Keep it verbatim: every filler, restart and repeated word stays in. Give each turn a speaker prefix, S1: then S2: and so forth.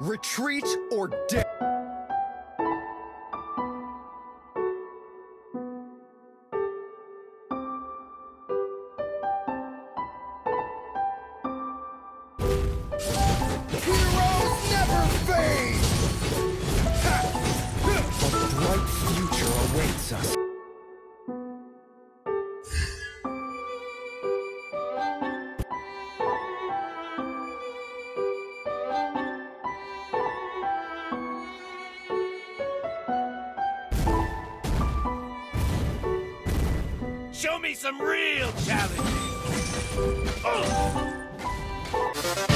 S1: Retreat or death. Heroes never fade! A bright future awaits us.
S2: Show me some real challenge! Oh.